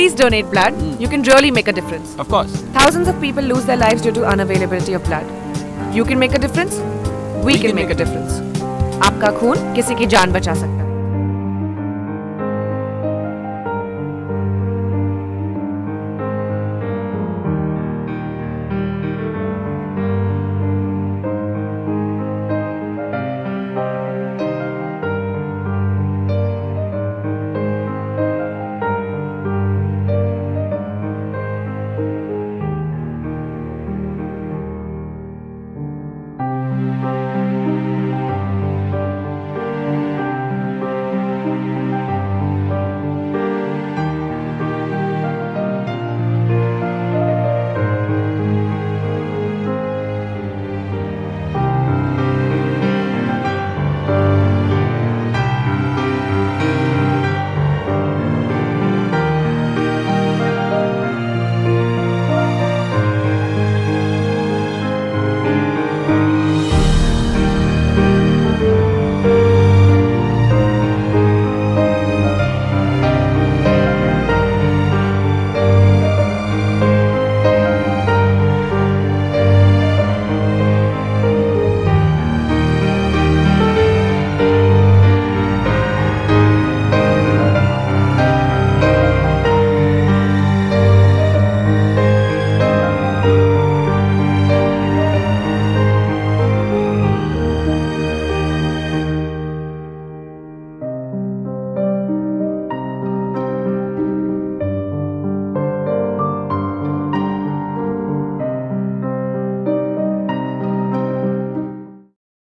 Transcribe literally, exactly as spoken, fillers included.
Please donate blood. Mm. You can really make a difference. Of course. Thousands of people lose their lives due to unavailability of blood. You can make a difference. We, we can, can make, make a difference. आपका खून किसी की जान बचा सकता है.